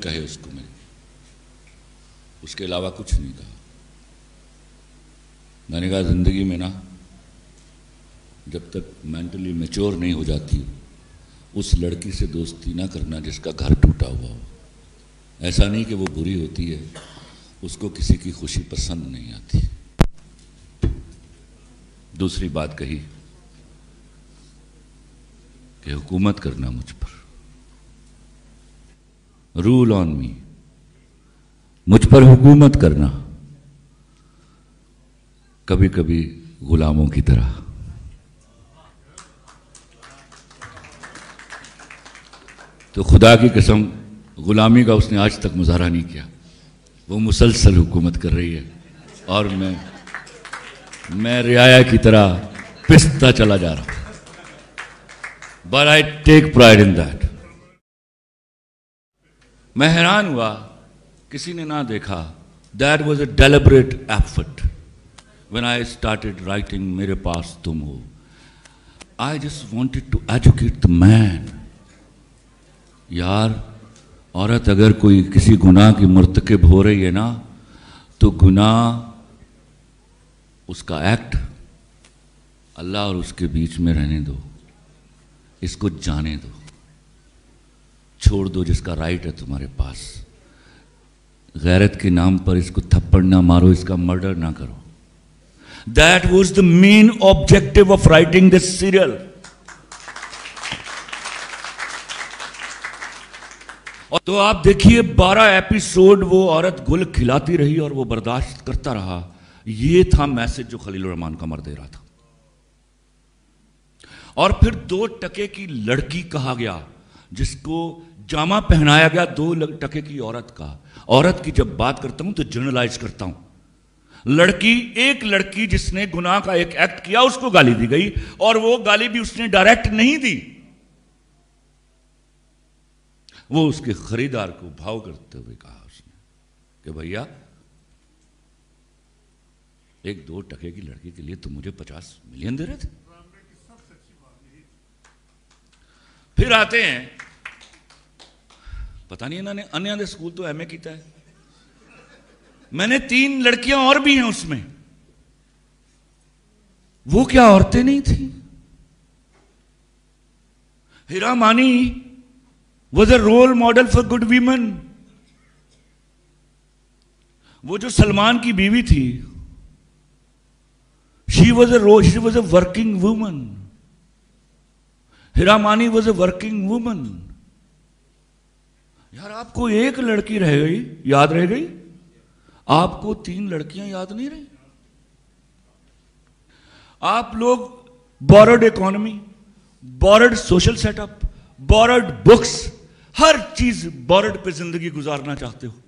کہے اس کو میں، اس کے علاوہ کچھ نہیں کہا۔ میں نے کہا زندگی میں نا جب تک مینٹلی میچور نہیں ہو جاتی اس لڑکی سے دوستی نہ کرنا جس کا گھر ٹوٹا ہوا ہو۔ ایسا نہیں کہ وہ بری ہوتی ہے، اس کو کسی کی خوشی پسند نہیں آتی۔ دوسری بات کہی کہ حکومت کرنا مجھ پر، رول آن می، مجھ پر حکومت کرنا، کبھی کبھی غلاموں کی طرح۔ تو خدا کی قسم غلامی کا اس نے آج تک مظاہرہ نہیں کیا، وہ مسلسل حکومت کر رہی ہے اور میں رعایا کی طرح پستا چلا جا رہا ہوں۔ But I take pride in that۔ میں حیران ہوا، کسی نے نہ دیکھا۔ That was a deliberate effort when I started writing میرے پاس تم ہو۔ I just wanted to educate the man۔ یار عورت اگر کوئی کسی گناہ کی مرتکب ہو رہی ہے نا تو گناہ اس کا ایکٹ اللہ اور اس کے بیچ میں رہنے دو، اس کو جانے دو، چھوڑ دو جس کا رائٹ ہے تمہارے پاس۔ غیرت کے نام پر اس کو تھپڑ نہ مارو، اس کا مرڈر نہ کرو۔ That was the main objective of writing this serial۔ اور تو آپ دیکھیے 12 ایپیسوڈ وہ عورت گل کھلاتی رہی اور وہ برداشت کرتا رہا۔ یہ تھا میسج جو خلیل الرحمن قمر دے رہا تھا۔ اور پھر 2 ٹکے کی لڑکی کہا گیا جس کو جامہ پہنایا گیا 2 ٹکے کی عورت کا۔ عورت کی جب بات کرتا ہوں تو جنرلائز کرتا ہوں۔ لڑکی، ایک لڑکی جس نے گناہ کا ایک ایکٹ کیا اس کو گالی دی گئی، اور وہ گالی بھی اس نے ڈائریکٹ نہیں دی، وہ اس کے خریدار کو بھاؤ کرتے ہوئے کہا اس نے کہ بھیا 1-2 ٹکے کی لڑکی کے لیے تم مجھے 50 ملین دے رہے تھے۔ پھر آتے ہیں، پتہ نہیں انہوں نے انیا دے سکول تو ایم اے کیتا ہے، میں نے 3 لڑکیاں اور بھی ہیں اس میں، وہ کیا عورتیں نہیں تھیں؟ ہیرا مانی was a role model for good women۔ وہ جو سلمان کی بیوی تھی she was a working woman۔ ہیرا مانی was a working woman۔ یار آپ کو ایک لڑکی رہ گئی، یاد رہ گئی، آپ کو 3 لڑکیاں یاد نہیں رہی۔ آپ لوگ borrowed economy، borrowed social setup، borrowed books، ہر چیز borrowed پہ زندگی گزارنا چاہتے ہو۔